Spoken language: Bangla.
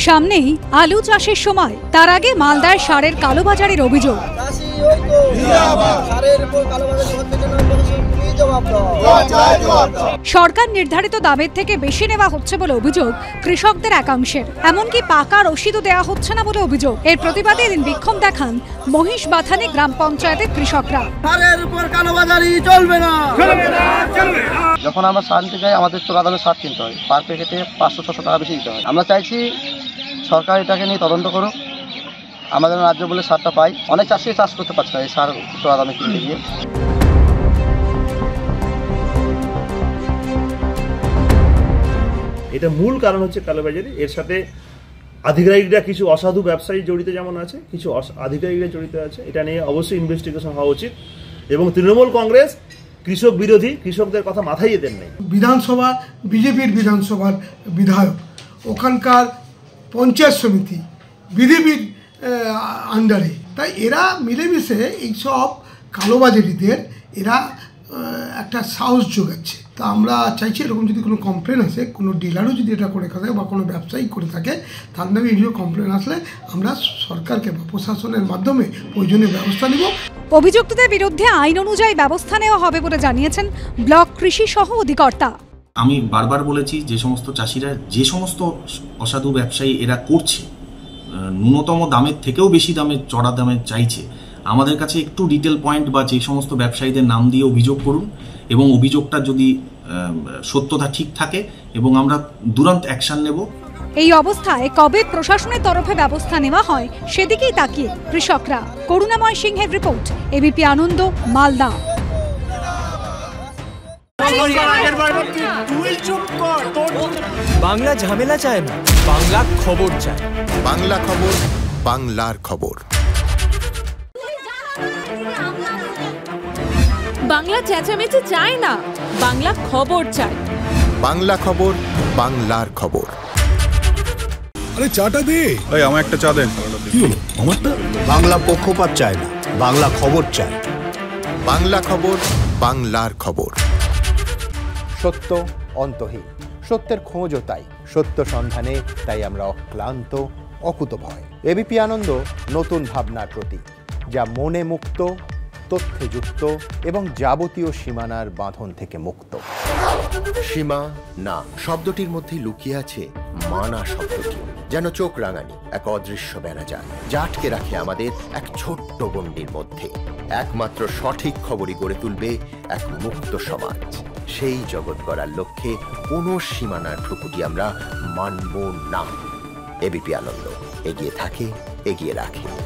সামনেই আলু চাষের সময়, তার আগে মালদার সারের কালোবাজারের অভিযোগ। সরকার নির্ধারিত দামের থেকে বেশি নেওয়া হচ্ছে বলে অভিযোগ কৃষকদের একাংশের, এমনকি পাকা রসিদও দেওয়া হচ্ছে না বলে অভিযোগ। এর প্রতিবাদে এদিন বিক্ষোভ দেখান মহিষবাথানি গ্রাম পঞ্চায়েতের কৃষকরা। যখন আমরা সার নিতে যাই আমাদের চোরা দামে সার কিনতে হয়, পার প্যাকেটে 500-600 টাকা বেশি দিতে হয়। আমরা চাইছি সরকার এটাকে নিয়ে তদন্ত করুক, আমাদের রাজ্য বলে সারটা পাই। অনেক চাষি চাষ করতে পারছে না এই সার চোরা দামে কিনতে গিয়ে। এটা মূল কারণ হচ্ছে কালোবাজারি। এর সাথে আধিকারিকরা কিছু অসাধু ব্যবসায়ী জড়িত যেমন আছে, কিছু আধিকারিকরা জড়িত আছে। এটা নিয়ে অবশ্যই ইনভেস্টিগেশন হওয়া উচিত এবং তৃণমূল কংগ্রেস কৃষক বিরোধী, কৃষকদের কথা মাথায় দেন নাই। বিধানসভা বিজেপির বিধানসভার বিধায়ক, ওখানকার পঞ্চায়েত সমিতি বিজেপির আন্ডারে, তাই এরা মিলেমিশে এইসব কালোবাজারিদের এরা একটা সাহস যোগাচ্ছে। তা আমরা চাইছি এরকম যদি কোনো কমপ্লেন আসে, কোনো ডিলারও যদি এটা করে থাকে বা কোনো ব্যবসায়ী করে থাকে, তার নামে এই কমপ্লেন আসলে আমরা সরকারকে বা প্রশাসনের মাধ্যমে প্রয়োজনীয় ব্যবস্থা নিব। অভিযুক্তদের বিরুদ্ধে আইন অনুযায়ী ব্যবস্থা নেওয়া হবে বলে জানিয়েছেন ব্লক কৃষি সহ অধিকর্তা। আমি বারবার বলেছি, যে সমস্ত চাষিরা, যে সমস্ত অসাধু ব্যবসায়ী এরা করছে, ন্যূনতম দামের থেকেও বেশি দামে, চড়া দামে চাইছে, আমাদের কাছে একটু ডিটেল পয়েন্ট বা যে সমস্ত ব্যবসায়ীদের নাম দিয়ে অভিযোগ করুন এবং অভিযোগটা যদি সত্যতা ঠিক থাকে এবং আমরা দুরন্ত অ্যাকশন নেব। এই অবস্থায় কবে প্রশাসনের তরফে ব্যবস্থা নেওয়া হয় সেদিকেই তাকিয়ে কৃষকরা। করুণাময় সিংহের রিপোর্ট, এবিপি আনন্দ, মালদা। বাংলা ঝামেলা চায় না, বাংলা খবর চায়। বাংলা খবর, বাংলার খবর। বাংলা চেঁচামেচি চায় না, বাংলা খবর চায়। বাংলা খবর, বাংলার খবর। আরে চাটা দে ভাই, আমার একটা চা দেন। কি হলো আমারটা? বাংলা পক্ষপাত চায় না, বাংলা খবর চায়। বাংলা খবর, বাংলার খবর। সত্য অন্তহীন, সত্যের খোঁজও তাই, সত্য সন্ধানে তাই আমরা অক্লান্ত, অকুতভয়। এবিপি আনন্দ নতুন ভাবনার প্রতীক, যা মনে মুক্ত, তথ্যে যুক্ত এবং যাবতীয় সীমানার বাঁধন থেকে মুক্ত। সীমা না শব্দটির মধ্যে লুকিয়ে আছে মানা শব্দটি, যেন চোখ রাঙানি এক অদৃশ্য বেড়াজাল, যা আটকে রাখে আমাদের এক ছোট্ট গণ্ডির মধ্যে। একমাত্র সঠিক খবরই গড়ে তুলবে এক মুক্ত সমাজ। সেই জগৎ গড়ার লক্ষ্যে কোনো সীমানার ঠুকুটি আমরা মানব না। এবিপি আনন্দ এগিয়ে থাকে, এগিয়ে রাখে।